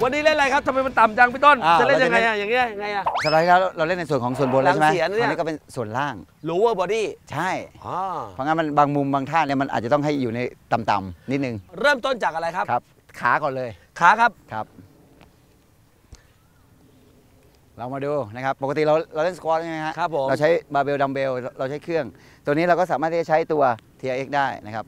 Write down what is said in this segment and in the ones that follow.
วันนี้เล่นอะไรครับทำไมมันต่ำจังพี่ต้นจะเล่นยังไงอะอย่างเงี้ยยังไงอะสไลด์แล้วเราเล่นในส่วนของส่วนบนแล้วใช่ไหมอันนี้ก็เป็นส่วนล่าง lower body ใช่เพราะงั้นมันบางมุมบางท่าเนี่ยมันอาจจะต้องให้อยู่ในต่ำๆนิดนึงเริ่มต้นจากอะไรครับครับขาก่อนเลยขาครับเรามาดูนะครับปกติเราเล่นสควอตใช่ไหมฮะครับผมเราใช้บาร์เบลดัมเบลเราใช้เครื่องตัวนี้เราก็สามารถที่จะใช้ตัว TRX ได้นะครับ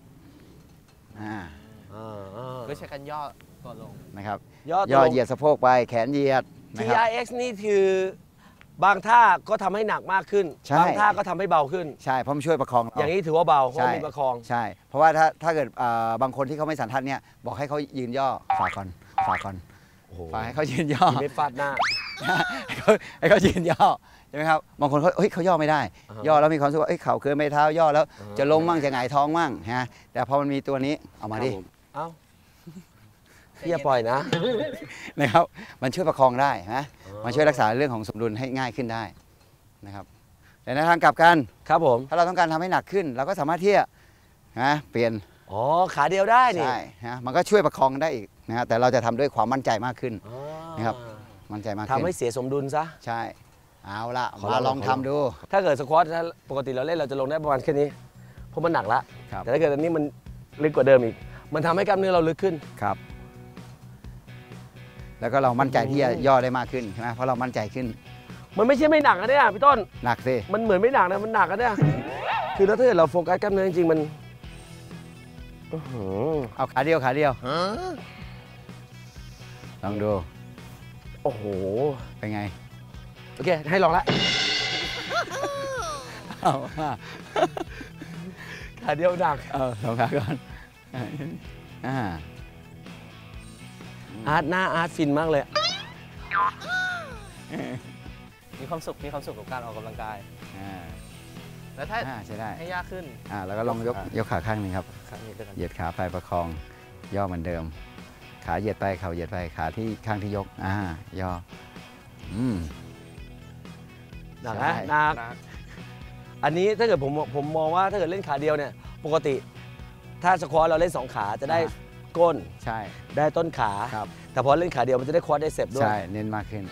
ก็ใช้กันย่อตัวลงนะครับย่อเหยียดสะโพกไปแขนเหยียด TRX นี่คือบางท่าก็ทำให้หนักมากขึ้นบางท่าก็ทำให้เบาขึ้นใช่เพราะมันช่วยประคองอย่างนี้ถือว่าเบาเพราะมีประคองใช่เพราะว่าถ้าเกิดบางคนที่เขาไม่สันทัดเนี่ยบอกให้เขายืนย่อฝาก่อนฝาให้เขายืนย่อไม่ฟาดหน้าให้เขายืนย่อใช่ไหมครับบางคนเขาย่อไม่ได้ย่อแล้วมีความรู้สึกว่าเข่าเกินไปเท้าย่อแล้วจะล้มมั่งจะหงายท้องมั่งฮะแต่พอมันมีตัวนี้เอามาดิอย่าปล่อยนะนะครับมันช่วยประคองได้นะมันช่วยรักษาเรื่องของสมดุลให้ง่ายขึ้นได้นะครับแต่ในทางกลับกันครับผมถ้าเราต้องการทำให้หนักขึ้นเราก็สามารถที่จะเปลี่ยนขาเดียวได้นี่ใช่นะมันก็ช่วยประคองได้อีกนะแต่เราจะทำด้วยความมั่นใจมากขึ้นนะครับมั่นใจมากขึ้นทำให้เสียสมดุลซะใช่เอาละมาลองทำดูถ้าเกิดสควอตปกติเราเล่นเราจะลงได้ประมาณแค่นี้เพราะมันหนักละแต่ถ้าเกิดอันนี้มันลึกกว่าเดิมอีกมันทำให้กล้ามเนื้อเราลึกขึ้นครับแล้วก็เรามั่นใจที่จะย่อได้มากขึ้นใช่ไหมเพราะเรามั่นใจขึ้นมันไม่ใช่ไม่หนักนะเนี่ยพี่ต้นหนักสิมันเหมือนไม่หนักนะมันหนักนะเนี่ยคือถ้าเกิดเราโฟกัสกล้ามเนื้อจริงๆมันเอาขาเดียวลองดูโอ้โหเป็นไงโอเคให้ลองละขาเดียวหนักลองขาก่อนอาร์ตหน้าอาร์ตฟินมากเลยมีความสุขกับการออกกำลังกายแล้วถ้าใช่ได้ให้ยากขึ้นแล้วก็ลองยกขาข้างนึงครับเหยียดขาไปประคองย่อเหมือนเดิมขาเหยียดไปเข่าเหยียดไปขาที่ข้างที่ยกย่อหนักนะหนักอันนี้ถ้าเกิดผมมองว่าถ้าเกิดเล่นขาเดียวเนี่ยปกติถ้าสควอตเราเล่น2ขาจะได้ก้นใช่ได้ต้นขาแต่พอเล่นขาเดียวมันจะได้ควอดได้เซปด้วยใช่เน้นมากขึ้น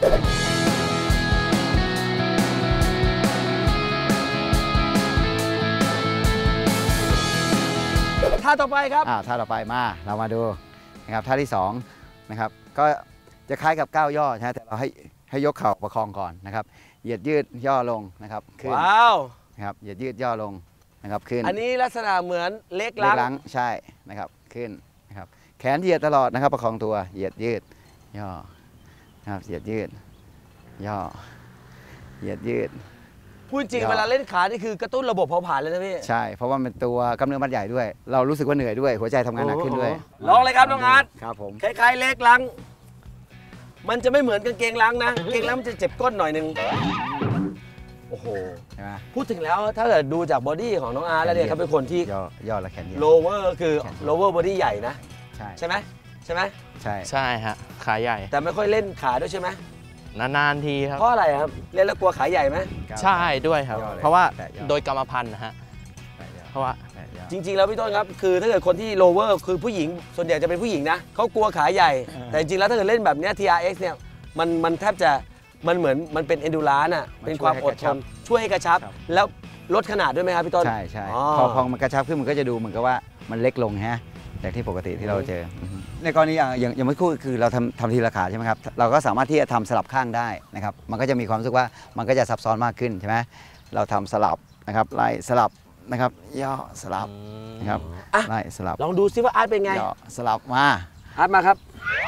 ท่าต่อไปครับท่าต่อไปเรามาดูนะครับท่าที่2นะครับก็จะคล้ายกับก้าวย่อใช่แต่เราให้ยกเข่าประคองก่อนนะครับเหยียดยืดย่อลงนะครับขึ้นว้าวนะครับเหยียดยืดย่อลงนะครับขึ้นอันนี้ลักษณะเหมือนเล็กลังใช่นะครับขึ้นนะครับแขนเหยียดตลอดนะครับประคองตัวเหยียดยืดย่อนะครับเหยียดยืดย่อเหยียดยืดพูดจริงเวลาเล่นขานี่คือกระตุ้นระบบเผาผลาญเลยนะพี่ใช่เพราะว่าเป็นตัวกล้ามเนื้อมัดใหญ่ด้วยเรารู้สึกว่าเหนื่อยด้วยหัวใจทำงานหนักขึ้นด้วยลองเลยครับน้องอาร์ตครับผมคล้ายๆเล็กลังมันจะไม่เหมือนกางเกงลังนะกางเกงลังมันจะเจ็บก้นหน่อยนึงโอ้โหใช่ไหมพูดถึงแล้วถ้าเกิดดูจากบอดี้ของน้องอาร์ตแล้วเนี่ยเขาเป็นคนที่ย่อและแขนเยอะ lower คือ lower body ใหญ่นะใช่ไหมใช่ฮะขาใหญ่แต่ไม่ค่อยเล่นขาด้วยใช่ไหมนานๆทีครับเพราะอะไรครับเล่นแล้วกลัวขาใหญ่ไหมใช่ด้วยครับเพราะว่าโดยกรรมพันธุ์นะฮะเพราะว่าจริงๆแล้วพี่ต้นครับคือถ้าเกิดคนที่ lower คือผู้หญิงส่วนใหญ่จะเป็นผู้หญิงนะเขากลัวขาใหญ่แต่จริงๆแล้วถ้าเกิดเล่นแบบนี้ TRX เนี่ยมันแทบจะมันเหมือนมันเป็น endurance อ่ะเป็นความอดทนช่วยให้กระชับแล้วลดขนาดด้วยไหมครับพี่ต้นใช่พอมันกระชับขึ้นมันก็จะดูเหมือนกับว่ามันเล็กลงฮะจากที่ปกติที่เราเจอในกรณีอย่างเมื่อกี้คือเราทำทีละขาใช่ไหมครับเราก็สามารถที่จะทำสลับข้างได้นะครับมันก็จะมีความรู้สึกว่ามันก็จะซับซ้อนมากขึ้นใช่ไหมเราทำสลับนะครับไล่สลับนะครับย่อสลับนะครับไล่สลับลองดูซิว่าอาร์ตเป็นไงย่อสลับมาอาร์ตมาครับ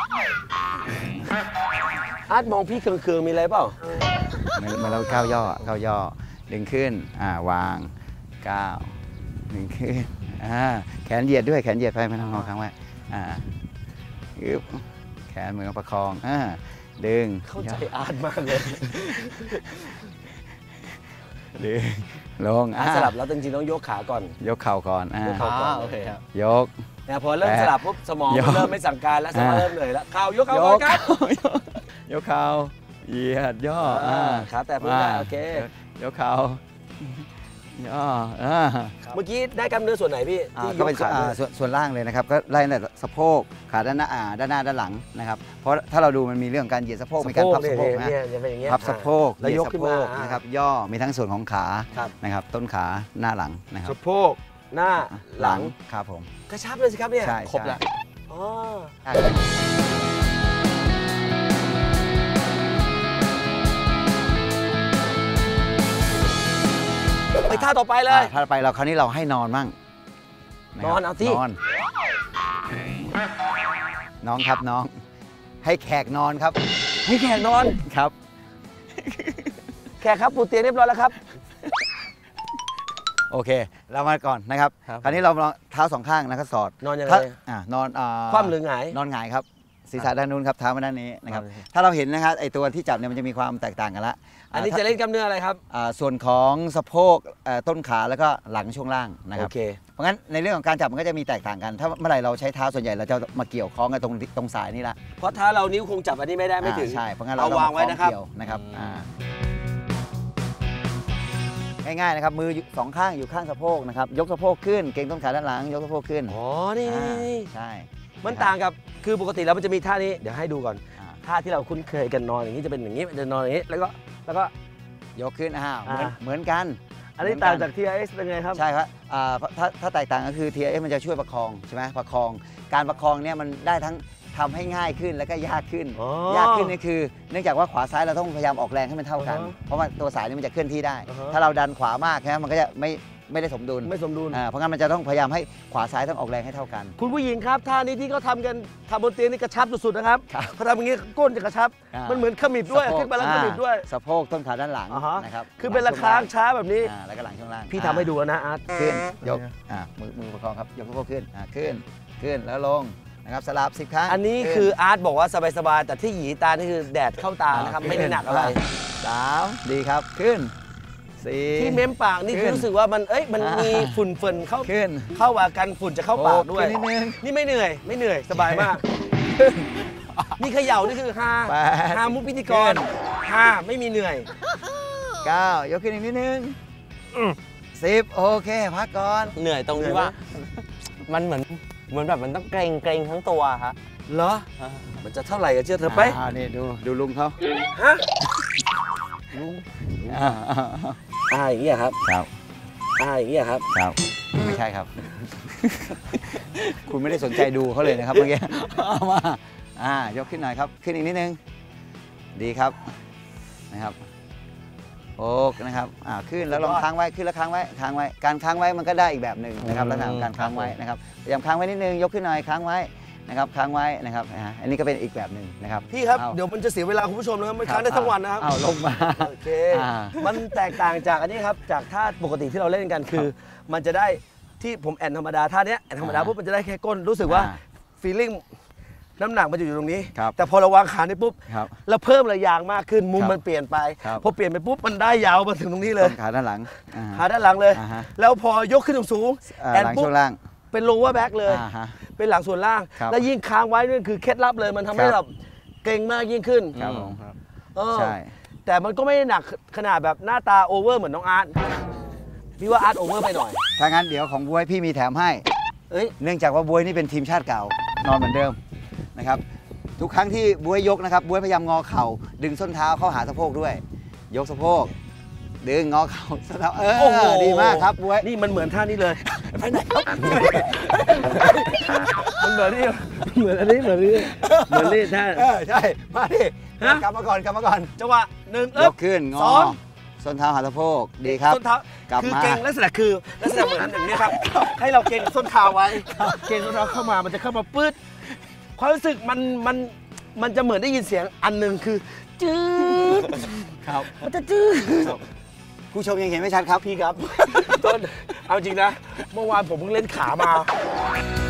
อาร์ตมองพี่เคืองๆมีอะไรเปล่าเหมือนเราก้าวย่อดึงขึ้นวางก้าวดึงขึ้นแขนเหยียดด้วยแขนเหยียดไปไม่ต้องงอค้างไว้แขนมือประคองดึงเข้าใจอาร์ตมากเลยดึงลงสลับแล้วจริงๆต้องยกขาก่อนยกเข่าก่อนโอเคครับยกพอเริ่มสลับปุ๊บสมองเริ่มไม่สั่งการแล้วสมองเริ่มเหนื่อยแล้วเข่ายกเข่าครับยกเข่าเหยียดย่อขาแต่พื้นได้โอเคยกเข่าย่อเมื่อกี้ได้กล้ามเนื้อส่วนไหนพี่ที่ยกขาส่วนล่างเลยนะครับก็ไล่ตั้งแต่สะโพกขาด้านหน้าด้านหน้าด้านหลังนะครับเพราะถ้าเราดูมันมีเรื่องการเหยียดสะโพกมีการพับสะโพกนะเนี่ยจะเป็นอย่างเงี้ยพับสะโพกแล้วยกขึ้นมาเหยียดสะโพกนะครับย่อมีทั้งส่วนของขาครับนะครับต้นขาหน้าหลังนะครับสะโพกหน้าหลังครับผมกระชับเลยสิครับเนี่ยใช่ครบแล้วอ๋อไปท่าต่อไปเลยถ้าไปเราคราวนี้เราให้นอนมั่งะครับนอนเอาสินอนน้องครับน้องให้แขกนอนครับให้แขกนอนครับแขกครับปูเตียงเรียบร้อยแล้วครับโอเคเรามาก่อนนะครับครับคราวนี้เราลองเท้าสองข้างนะครับสอดนอนยังไงถ้นอนคว่ำหรือหงายนอนหงายครับศีรษะด้านนู้นครับเท้ามาด้านนี้นะครับถ้าเราเห็นนะครับไอตัวที่จับเนี่ยมันจะมีความแตกต่างกันละอันนี้จะเล่นกล้ามเนื้ออะไรครับส่วนของสะโพกต้นขาแล้วก็หลังช่วงล่างนะคโอรับเคเพราะงั้นในเรื่องของการจับมันก็จะมีแตกต่างกัน ถ้าเมื่อไหร่เราใช้เท้าส่วนใหญ่เราจะมาเกี่ยวคล้องกันตรงสายนี่ละเพราะถ้าเรานิ้วคงจับอันนี้ไม่ได้ไม่ถึงใช่เพราะงั้นเราเอาวางไว้นะครับเกี่ยวนะครับง่ายๆนะครับมือสองข้างอยู่ข้างสะโพกนะครับยกสะโพกขึ้นเกร็งต้นขาด้านหลังยกสะโพกขึ้นอ๋อนี่ใช่มันต่างกับคือปกติแล้วมันจะมีท่านี้เดี๋ยวให้ดูก่อนอ่าท่าที่เราคุ้นเคยกันนอนอย่างนี้จะเป็นอย่างนี้จะนอนอย่างนี้แล้วก็ยกขึ้นอ่าเหมือนกันอันนี้ต่างจาก TRX เป็นไงครับใช่ครับถ้าแตกต่างก็คือ TRX มันจะช่วยประคองใช่ไหมประคองการประคองเนี่ยมันได้ทั้งทำให้ง่ายขึ้นแล้วก็ยากขึ้นอ๋อยากขึ้นนี่คือเนื่องจากว่าขวาซ้ายเราต้องพยายามออกแรงให้มันเท่ากันอ่าฮะเพราะว่าตัวสายนี่มันจะเคลื่อนที่ได้อ่าฮะถ้าเราดันขวามากนะมันก็จะไม่ได้สมดุลไม่สมดุลเพราะงั้นมันจะต้องพยายามให้ขวาซ้ายต้องออกแรงให้เท่ากันคุณผู้หญิงครับท่านี้ที่เขาทำกันทำบนเตียงนี่กระชับสุดๆนะครับครับเขาทำอย่างนี้ก้นจะกระชับ มันเหมือนขมิบด้วยสะโพกขึ้นไปแล้วขมิบด้วยสะโพกต้นขาด้านหลังอ่าฮะนะครับคือเป็นระค้างช้าแบบนี้แล้วก็หลังช่วงล่างพี่ทำให้ดูนะอาร์ตขึ้นยกมือประคองครับยกสะโพกขึ้นขึ้นแล้วลงนะครับสลับ10 ครั้งอันนี้คืออาร์ตบอกว่าสบายๆแต่ที่หยีตานี่คือแดดเข้าตานะครับไม่ได้หนักอะไร 3ดีครับขึ้น4 ที่เม้มปากนี่คือรู้สึกว่ามันมีฝุ่นเฟินเข้าขึ้นเข้าว่ากันฝุ่นจะเข้าปากด้วยขึ้นนิดนึงนี่ไม่เหนื่อยสบายมาก นี่เขย่านี่คือฮา 8 ฮามุกพิธีกรฮาไม่มีเหนื่อย 9ยกขึ้นอีกนิดนึง10โอเคพักก่อนเหนื่อยตรงที่ว่า มันเหมือนแบบมันต้องเกรงทั้งตัวครับเหรอ มันจะเท่าไหร่กันเชื่อเธอไปนี่ดูลุงเขาฮะอ่าอย่างเงี้ยครับครับอย่างเงี้ยครับครับไม่ใช่ครับ คุณไม่ได้สนใจดูเขาเลยนะครับเมื่อกี้เอามายกขึ้นหน่อยครับขึ้นอีกนิดนึงดีครับนะครับโอ้นะครับขึ้นแล้วลองค้างไว้ขึ้นแล้วค้างไว้การค้างไว้มันก็ได้อีกแบบหนึ่งนะครับลักษณะของการค้างไว้นะครับพยายามค้างไว้นิดนึงยกขึ้นหน่อยค้างไว้นะครับค้างไว้นะครับอันนี้ก็เป็นอีกแบบหนึ่งนะครับพี่ครับอาเดี๋ยวมันจะเสียเวลาคุณผู้ชมนะครับไม่ค้างได้ทั้งวันนะครับเอาลงมาโอเค มันแตกต่างจากอันนี้ครับจากท่าปกติที่เราเล่นกันคือ มันจะได้ที่ผมแอนธรรมดาท่าเนี้ยแอนธรรมดาปุ๊บมันจะได้แค่ก้นรู้สึกว่าฟีลลิ่งน้ำหนักมันจะอยู่ตรงนี้ครับแต่พอเราวางขานี่ปุ๊บครับเราเพิ่มระยางมากขึ้นมุมครับมันเปลี่ยนไปครับพอเปลี่ยนไปปุ๊บมันได้ยาวมาถึงตรงนี้เลยต้นขาด้านหลังขาด้านหลังเลยฮะแล้วพอยกขึ้นสูงๆแอนหลังปุ๊บช่วงล่างเป็น lower back เลยฮะเป็นหลังส่วนล่างครับแล้วยิ่งค้างไว้นี่คือเคล็ดลับเลยมันทำให้ครับเราเก่งมากยิ่งขึ้นครับผมเออใช่แต่มันก็ไม่ได้หนักขนาดแบบหน้าตาโอเวอร์เหมือนน้องอาร์ตพี่ว่าอาร์ตโอเวอร์ไปหน่อยถ้างั้นเดี๋ยวของบวยพี่มีแถมให้เอ้ยเนื่องจากว่าบวยนี่เป็นทีมชาติเก่านอนเหมือนเดิมนะครับทุกครั้งที่บวยยกนะครับบวยพยายามงอเข่าดึงส้นเท้าเข้าหาสะโพกด้วย ยกสะโพกดึงงอเข่าส้นเท้าโอ้โหดีมากครับบวยนี่มันเหมือนท่านี้เลยไปไหนครับมันเหมือนนี่เหมือนอันนี้เหมือนนี่เหมือนนี่ท่าใช่มาดิฮะกลับมาก่อนจังหวะหนึ่งยกขึ้นงสอองส้นเท้าหาสะโพกดีครับส้นเท้ากลับคือมาเก่งลักษณะเหมือนอย่างนี้ครับให้เราเก่งส้นเท้าไว้เก่งส้นเท้าเข้ามามันจะเข้ามาปื๊ดความรู้สึกมันจะเหมือนได้ยินเสียงอันหนึ่งคือจืดครับมันจะจืดผู้ชมยังเห็นไม่ชัดครับพี่ครับ ต้นเอาจริงนะ เมื่อวานผมเพิ่งเล่นขามา